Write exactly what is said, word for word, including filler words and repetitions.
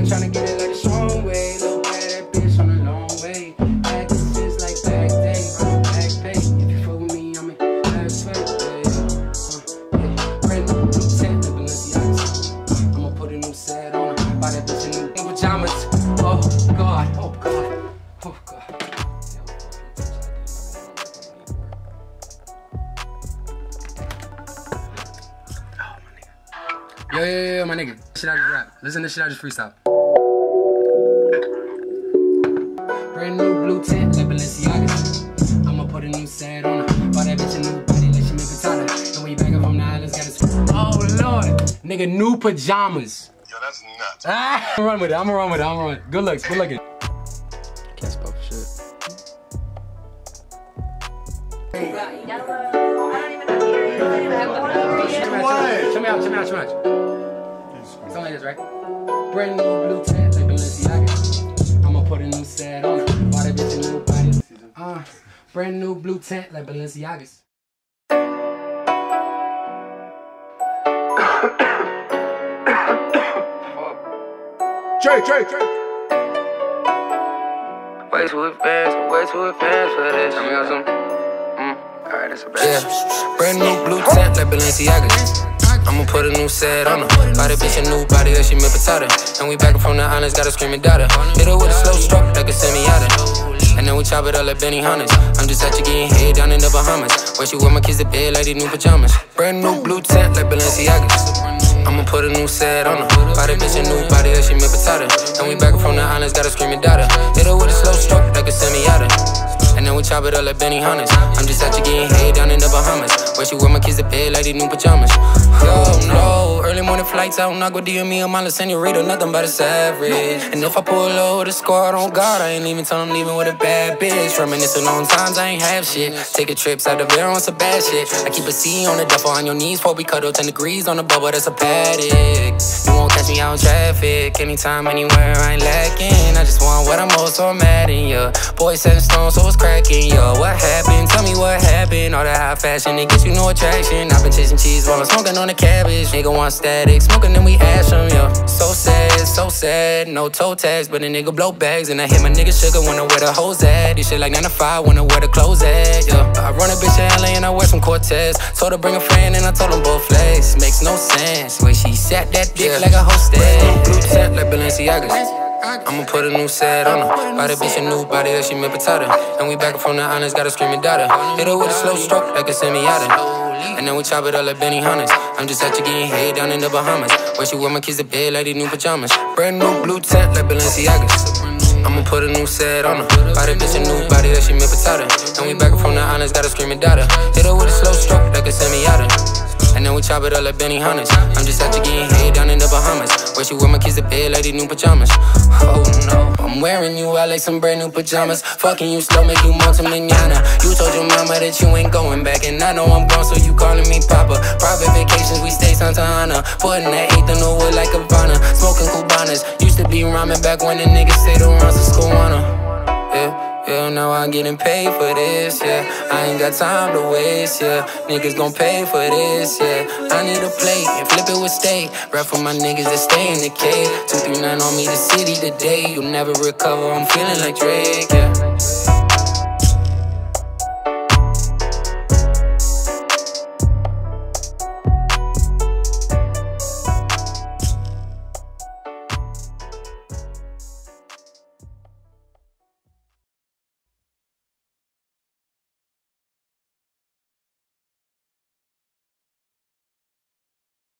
tryna get it like a strong way. Little bad that bitch on a long way. Back just like back day, I'm back pay. If you fuck with me, I'm in back pay. Yeah, yeah. Brand new blue tent, like Balenciaga. I'ma put a new set on her. Buy that bitch in new pajamas. Oh God, oh God, oh God. Yo, yo, yo, yo, my nigga. Shit I just rap. Listen to shit I just freestyle. Brand new blue tent, like Balenciaga. I'ma put a new set on her. Buy that bitch a new body, like she make patada. And when you back up from the islands, gotta. Oh Lord, nigga, new pajamas. Yo, that's nuts. Ah, I'm gonna run with it. I'm gonna run with it. I'm gonna run. Good looks. Good looking. Can't spell for shit. Hey. Show me out. Show me out. Show me out. Something like this, right? Brand new blue tent, like Balenciaga. I'ma put a new set on it. Buy that bitch a new body. Uh, brand new blue tent, like Balenciagas. Trey, Trey, Trey. Way too advanced, way too advanced for this. Tell me got some. Mm. Alright, that's a bad. Yeah, brand new blue tent, like Balenciagas. I'ma put a new set on her. Buy the bitch a new body like she made patada. And we back up from the islands, got a screaming daughter. Hit her with a slow stroke like a semi-auto. And then we chop it up like Benny Hunters. I'm just at you getting head down in the Bahamas. Where she with my kids to bed like these new pajamas. Brand new blue tent like Balenciagas. I'ma put a new set on her. Buy the bitch a new body like she made patada. And we back up from the islands, got a screaming daughter. Hit her with a slow stroke like a semi-auto. And then we chop it up like Benny Hunters. I'm just at you getting head down in the Bahamas. Where she with my kids to bed like these new pajamas. Yo, no, early morning flights out, not go D M me or my senorita, nothing but a savage. And if I pull over the squad on God, I ain't even tell them leaving with a bad bitch. Reminiscing on times I ain't have shit. Taking trips out the bear on some bad shit. I keep a C on the duffel on your knees before we cuddle ten degrees on the bubble, that's a paddock. You won't catch me out in traffic, anytime, anywhere, I ain't lacking. I just want what I'm owed, so I'm mad in ya. Boy set in stone, so it's cracking, yo. What happened? Tell me what happened. All that high fashion, it gets you no attraction. I've been chasing cheese while I'm smoking on the cabbage. Nigga want static, smoking then we ash them, yo. So sad, so sad, no toe tags, but a nigga blow bags. And I hit my nigga sugar when I wear the hoes at. This shit like nine to five when I wear the clothes at, yo. I run a bitch in L A and I wear some Cortez. Told her bring a friend and I told them both flex. Makes no sense, way she sat that dick yeah. like a hostess. Blue tent like Balenciagas. I'ma put a new set on her. Buy the bitch a new body like she made patada. And we back up from the islands, got a screaming daughter. Hit her with a slow stroke like a semi-auto. And then we chop it up like Benny Hunters. I'm just at you getting head down in the Bahamas. Where she with my kids to bed like these new pajamas. Brand new blue tent like Balenciagas. I'ma put a new set on her. Buy the bitch a new body like she made patada. And we back up from the islands, got a screaming daughter. Hit her with a slow stroke like a semi-auto. And then we chop it up like Benny Hunters. I'm just at you getting head down in the Bahamas. Where she with my kids to bed like these new pajamas. Oh no, I'm wearing you out like some brand new pajamas. Fucking you slow, make you monta manana. You told your mama that you ain't going back, and I know I'm gone, so you calling me Papa. Private vacations, we stay Santa Ana. Putting that eighth in the wood like Havana. Smoking Cubanas, used to be rhyming back when the niggas stayed around Susquehanna. Yeah. Yeah, now I'm getting paid for this, yeah. I ain't got time to waste, yeah. Niggas gon' pay for this, yeah. I need a plate and flip it with steak. Rap for my niggas that stay in the cave. two three nine on me, the city today. You'll never recover, I'm feeling like Drake, yeah.